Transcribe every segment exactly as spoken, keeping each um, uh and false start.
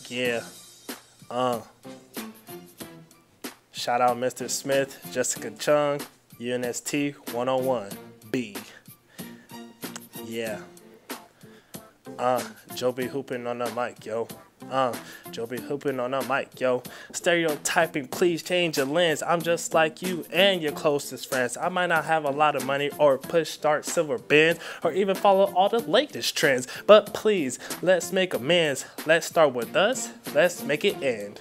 Yeah. Uh. Shout out Mister Smith, Jessica Chung, U N S T one oh one B. Yeah. Uh, Joe be hooping on the mic, yo. Uh, Joe be hooping on the mic, yo. Stereotyping, please change your lens. I'm just like you and your closest friends. I might not have a lot of money or push start silver bins or even follow all the latest trends. But please, let's make amends. Let's start with us. Let's make it end.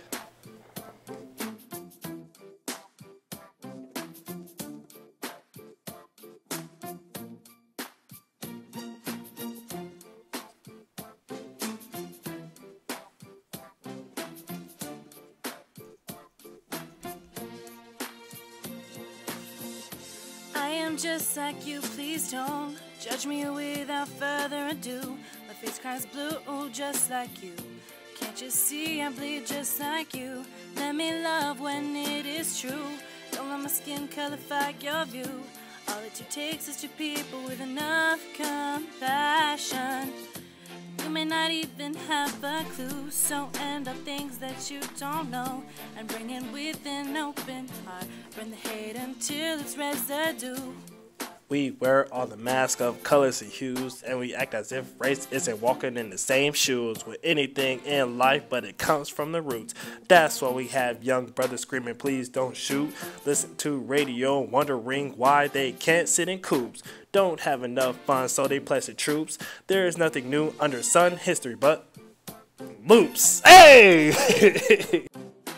I am just like you, please don't judge me without further ado. My face cries blue, just like you. Can't you see I bleed just like you? Let me love when it is true. Don't let my skin colorify your view. All it takes is two people with enough compassion. You may not even have a clue, so end up things that you don't know and bring it with an open heart. Burn the hate until it's residue. We wear all the masks of colors and hues, and we act as if race isn't walking in the same shoes with anything in life, but it comes from the roots. That's why we have young brothers screaming, please don't shoot. Listen to radio, wondering why they can't sit in coops. Don't have enough fun, so they place the troops. There is nothing new under sun history but loops. Hey!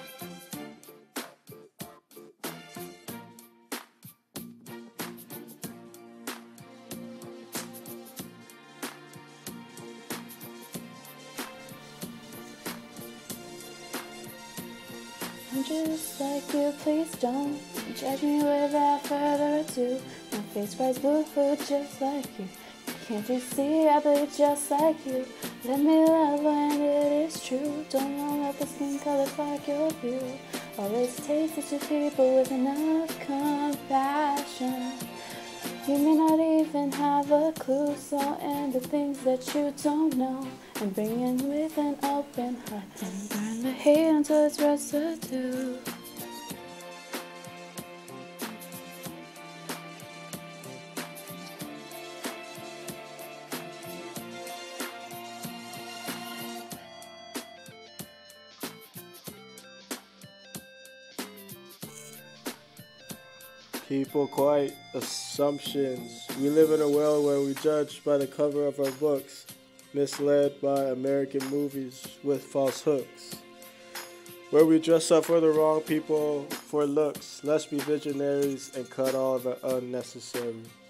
I'm just like you, please don't judge me without further ado. My face cries boo just like you. Can't you see I bleed just like you? Let me love when it is true. Don't let the skin color fuck your view. All it takes is two people with enough compassion. You may not even have a clue, so end the things that you don't know and bring in with an open heart and burn the hate until it's residue. People quite assumptions. We live in a world where we judge by the cover of our books, misled by American movies with false hooks. Where we dress up for the wrong people for looks. Let's be visionaries and cut all the unnecessary.